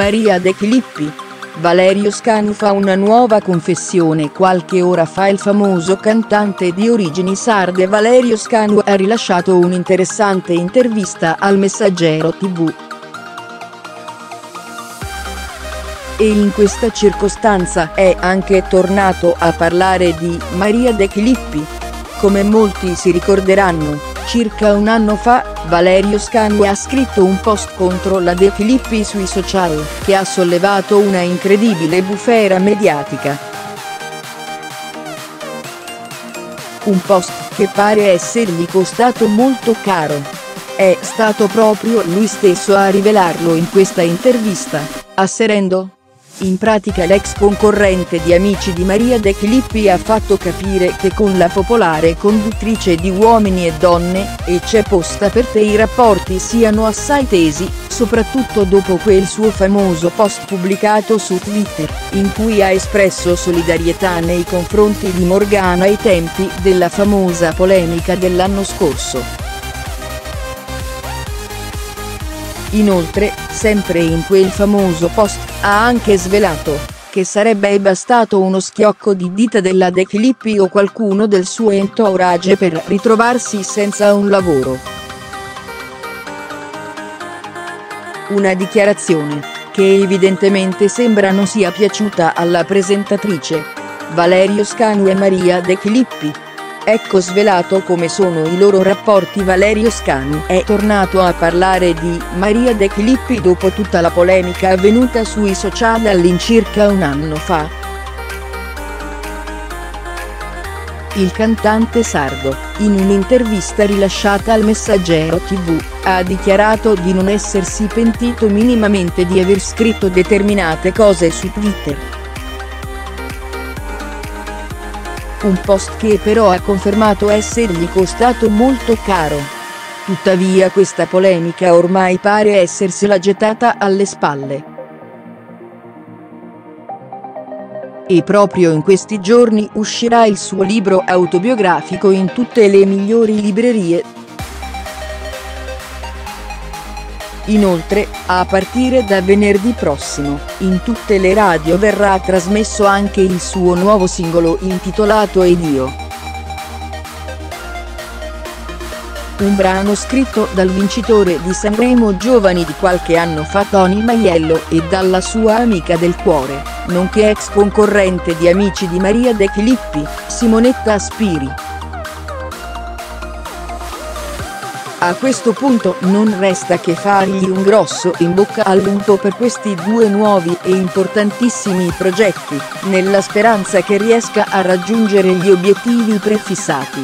Maria De Filippi. Valerio Scanu fa una nuova confessione. Qualche ora fa il famoso cantante di origini sarde Valerio Scanu ha rilasciato un'interessante intervista al Messaggero TV. E in questa circostanza è anche tornato a parlare di Maria De Filippi. Come molti si ricorderanno, circa un anno fa, Valerio Scanu ha scritto un post contro la De Filippi sui social, che ha sollevato una incredibile bufera mediatica. Un post che pare essergli costato molto caro. È stato proprio lui stesso a rivelarlo in questa intervista, asserendo: in pratica l'ex concorrente di Amici di Maria De Filippi ha fatto capire che con la popolare conduttrice di Uomini e Donne, e c'è posta per te, i rapporti siano assai tesi, soprattutto dopo quel suo famoso post pubblicato su Twitter, in cui ha espresso solidarietà nei confronti di Morgana ai tempi della famosa polemica dell'anno scorso. Inoltre, sempre in quel famoso post, ha anche svelato che sarebbe bastato uno schiocco di dita della De Filippi o qualcuno del suo entourage per ritrovarsi senza un lavoro. Una dichiarazione che evidentemente sembra non sia piaciuta alla presentatrice. Valerio Scanu e Maria De Filippi. Ecco svelato come sono i loro rapporti. Valerio Scanu è tornato a parlare di Maria De Filippi dopo tutta la polemica avvenuta sui social all'incirca un anno fa. Il cantante sardo, in un'intervista rilasciata al Messaggero TV, ha dichiarato di non essersi pentito minimamente di aver scritto determinate cose su Twitter. Un post che però ha confermato essergli costato molto caro. Tuttavia questa polemica ormai pare essersela gettata alle spalle. E proprio in questi giorni uscirà il suo libro autobiografico in tutte le migliori librerie. Inoltre, a partire da venerdì prossimo, in tutte le radio verrà trasmesso anche il suo nuovo singolo intitolato Ed io. Un brano scritto dal vincitore di Sanremo Giovani di qualche anno fa Tony Maiello e dalla sua amica del cuore, nonché ex concorrente di Amici di Maria De Filippi, Simonetta Spiri. A questo punto non resta che fargli un grosso in bocca al lupo per questi due nuovi e importantissimi progetti, nella speranza che riesca a raggiungere gli obiettivi prefissati.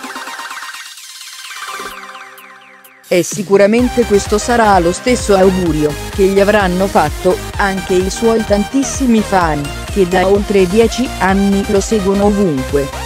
E sicuramente questo sarà lo stesso augurio che gli avranno fatto anche i suoi tantissimi fan, che da oltre 10 anni lo seguono ovunque.